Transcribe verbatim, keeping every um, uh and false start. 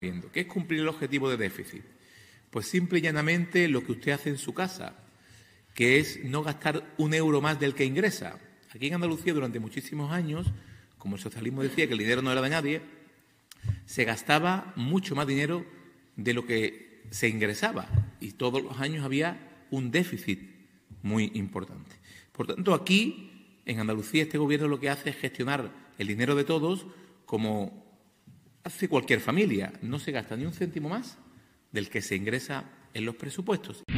viendo. ¿Qué es cumplir el objetivo de déficit? Pues simple y llanamente lo que usted hace en su casa, que es no gastar un euro más del que ingresa. Aquí en Andalucía, durante muchísimos años, como el socialismo decía que el dinero no era de nadie, se gastaba mucho más dinero de lo que se ingresaba y todos los años había un déficit muy importante. Por tanto, aquí, en Andalucía, este Gobierno lo que hace es gestionar el dinero de todos como hace cualquier familia. No se gasta ni un céntimo más del que se ingresa en los presupuestos.